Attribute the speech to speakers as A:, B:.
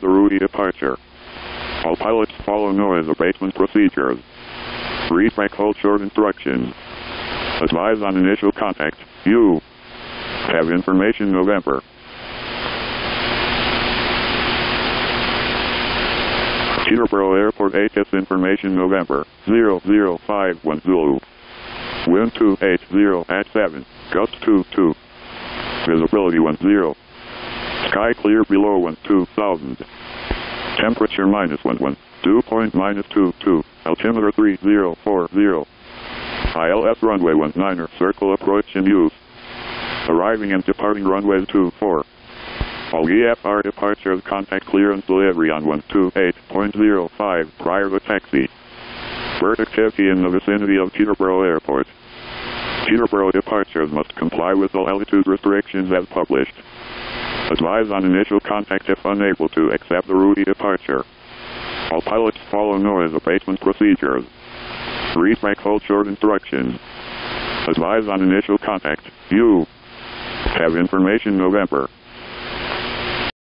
A: the route departure. All pilots follow noise abatement procedures. Read back hold short instructions. Advise on initial contact. You have information November. Teterboro Airport ATIS information November 0051 Zulu. Wind 280 at 7, gust 22. Visibility 10. Sky clear below 12,000. Temperature -11. Dew point -22. Altimeter 3040. ILS runway 19er circle approach in use. Arriving and departing runways 24. All EFR departures contact clearance delivery on 128.05 prior to taxi. Bird activity in the vicinity of Teterboro Airport. Teterboro departures must comply with all altitude restrictions as published. Advise on initial contact if unable to accept the route departure. All pilots follow noise abatement procedures. Read back hold short instructions. Advise on initial contact. You have information November.